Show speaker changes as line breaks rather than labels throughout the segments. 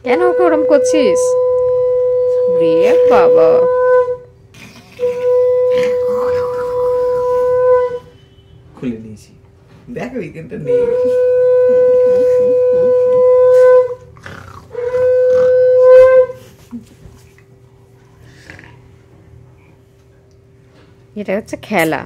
কেন ওকে ওরম করছিস রে বাবা?
খুলে নিয়েছি, দেখ উইকেন্ডটা নেই।
এটা হচ্ছে খেলা।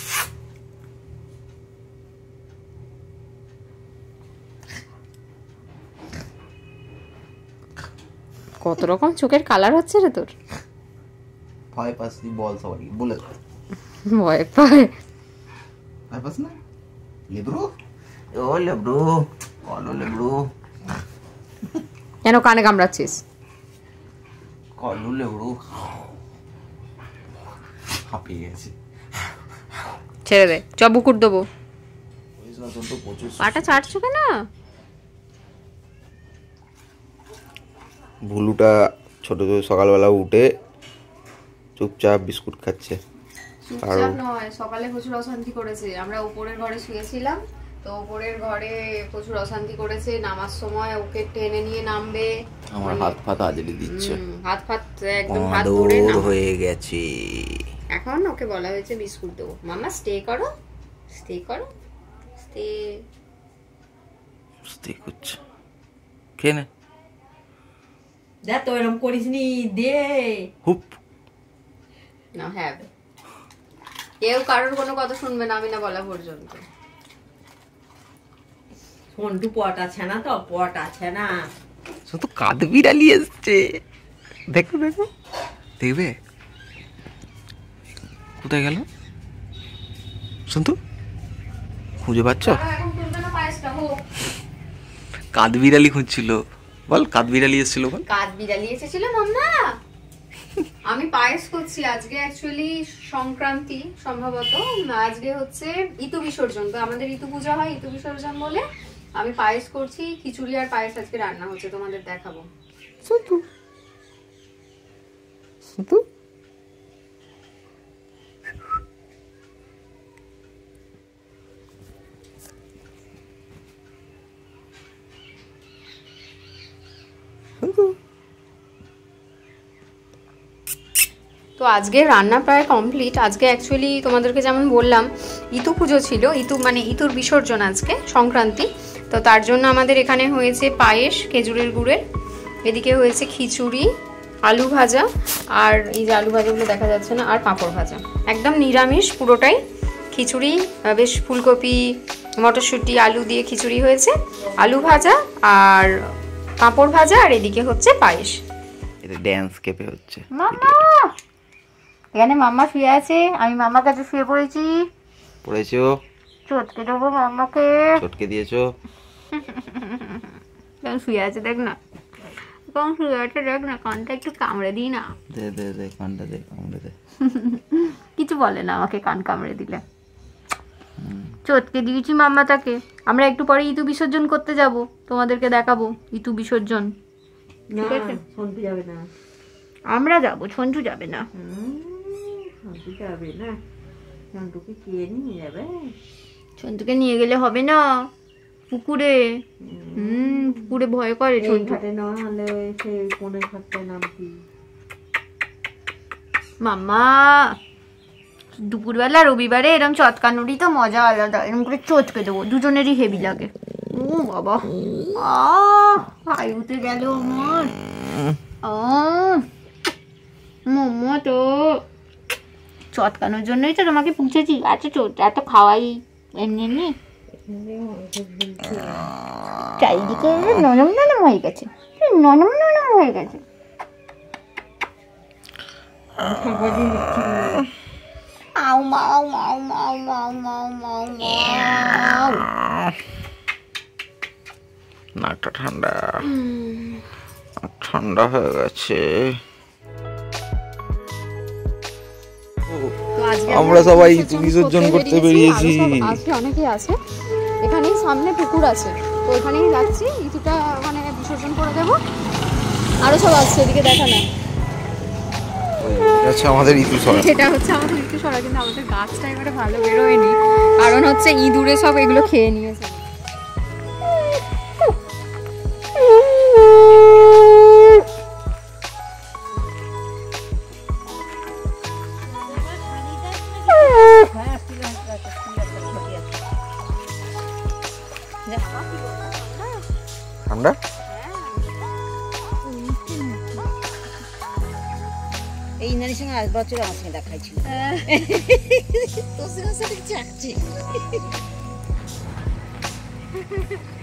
কত রকম চোখের কালার হচ্ছে রে তোর।
ভয় পাস তুই, বল সবাই বলে।
ভয় পায়?
ভয় পাস না? লেব্রো, ও লেব্রো, কলো লেব্রো।
কেন কানে কামড়াচ্ছিস?
কলো লেব্রো, হাঁপিয়ে গেছে।
ছেড়ে দে, চ বুকুর দেবো। পাটা চাটছো কেন?
ভুলুটা ছোট সকালবেলা উঠে চুপচাপ বিস্কুট খাচ্ছে।
চুপচাপ নয়, সকালে প্রচুর অশান্তি করেছে। আমরা উপরের ঘরে শুয়েছিলাম, তো উপরের ঘরে প্রচুর অশান্তি করেছে। নামার সময় ওকে টেনে নিয়ে নামবে,
আমার হাত ফাত আজলি দিচ্ছে,
হাত ফাত একদম হাত ধরে
হয়ে গেছে।
এখন ওকে বলা হয়েছে বিস্কুট দেবো। মামা স্টে করো, স্টে করো, স্টে।
স্টে করছে, খেয়ে নে।
দেখ তো এরকম করিস নি, দে
হুপ
না। হ্যাঁ, কেউ কারোর কোনো কথা শুনবে না আমি না বলা পর্যন্ত।
ফোনটু পট আছে না, তো পট আছে না,
শুধু কাঁধ বিড়ালি এসছে। দেখো দেখো, দেখবে কোথায় গেল সন্তু? খুঁজে পাচ্ছ? কাঁধ বিড়ালি খুঁজছিল। বল, কাঁধ বিড়ালি এসেছিল। বল,
কাঁধ বিড়ালি এসেছিল মাম্মা। আমি পায়েস করছি আজকে, অ্যাকচুয়ালি সংক্রান্তি সম্ভবত। আজকে হচ্ছে ইতু বিসর্জন, তো আমাদের ইতু পূজা হয়, ইতু বিসর্জন বলে আমি পায়েস করছি। খিচুড়ি আর পায়েস আজকে রান্না হচ্ছে, তোমাদের দেখাবো। সন্তু সন্তু তো আজকে রান্না প্রায় কমপ্লিট। আজকে অ্যাকচুয়ালি তোমাদেরকে যেমন বললাম ইতু পুজো ছিল, ইতু মানে ইতুর বিসর্জন আজকে সংক্রান্তি। তো তার জন্য আমাদের এখানে হয়েছে পায়েস খেজুরের গুড়ের, এদিকে হয়েছে খিচুড়ি, আলু ভাজা, আর এই যে আলু ভাজাগুলো দেখা যাচ্ছে না, আর পাঁপড় ভাজা। একদম নিরামিষ পুরোটাই। খিচুড়ি বেশ ফুলকপি মটরশুঁটি আলু দিয়ে খিচুড়ি হয়েছে, আলু ভাজা আর পাঁপড় ভাজা, আর এদিকে হচ্ছে পায়েস।
এটা ড্যান্স কেপে হচ্ছে।
মাম্মা, এখানে মাম্মা শুয়ে আছে, আমি মাম্মার কাছে শুয়ে পড়েছি।
পড়েছো?
চটকে দেবো মাম্মাকে।
চটকে দিয়েছো?
কেমন শুয়ে আছে দেখ না, কেমন শুয়ে আছে দেখ না। কানটা একটু কামড়ে দিই না।
দে দে দে, কানটা দে, কামড়ে দে।
কিছু বলে না আমাকে কান কামড়ে দিলে। চটকে দিয়েছি মাম্মা তাকে। আমরা একটু পরে ইতু বিসর্জন করতে যাব, তোমাদেরকে দেখাবো ইতু বিসর্জন। ঠিক আছে,
সন্তু যাবে না,
আমরা যাবো, সঞ্জু যাবে না।
সন্তু যাবে না, সন্তুকে কে নিয়ে যাবে?
সন্তুকে নিয়ে গেলে হবে না পুকুরে। পুকুরে ভয় করে সন্তু।
ঘাটে না হলে সে কোনে ঘাটে নামতি।
মাম্মা দুপুরবেলা রবিবারে এরকম চটকানুরি তো মজা আলাদা, এরকম করে চটকে দেবো, দুজনেরই হেভি লাগে। ও বাবা, ভাই উঠে গেল আমার। মোমো তো চটকানোর জন্যই তো তোমাকে পুছেছি। আচ্ছা এত খাওয়াই এমনি এমনি। চারিদিকে নরম নরম হয়ে গেছে, নরম নরম হয়ে গেছে। আউ মাউ মাউ মাউ মাউ মাউ মাউ মাউ।
নাকটা ঠান্ডা ঠান্ডা হয়ে গেছে। আমরা সবাই বিসর্জন করতে বেরিয়েছি।
আজকে অনেকেই আছে, এখানেই সামনে পুকুর আছে, তো এখানেই যাচ্ছি। ইতুটা মানে বিসর্জন করে দেবো। আরো সব আসছে, এদিকে দেখা না।
আচ্ছা, আমাদের ইতু সরা,
এটা হচ্ছে আমাদের ইতু সরা, কিন্তু আমাদের গাছটা এবারে ভালো বেরোয়নি, কারণ হচ্ছে ইঁদুরে সব এগুলো খেয়ে নিয়েছে।
ঠান্ডা
এই নারীর সঙ্গে আজ বছর আমার সঙ্গে দেখা ছিল তোর সঙ্গে চাচ্ছি